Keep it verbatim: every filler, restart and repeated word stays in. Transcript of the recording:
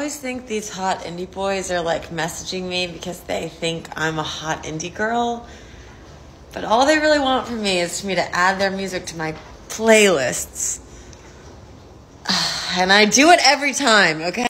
always think these hot indie boys are like messaging me because they think I'm a hot indie girl. But all they really want from me is for me to add their music to my playlists. And I do it every time, okay?